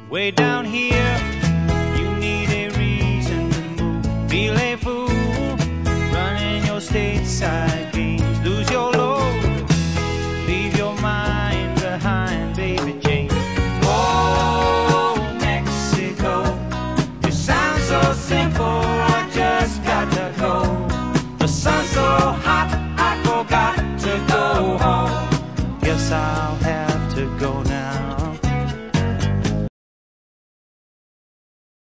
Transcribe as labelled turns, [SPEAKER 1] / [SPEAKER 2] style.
[SPEAKER 1] Way down here, you need a reason to move. Feeling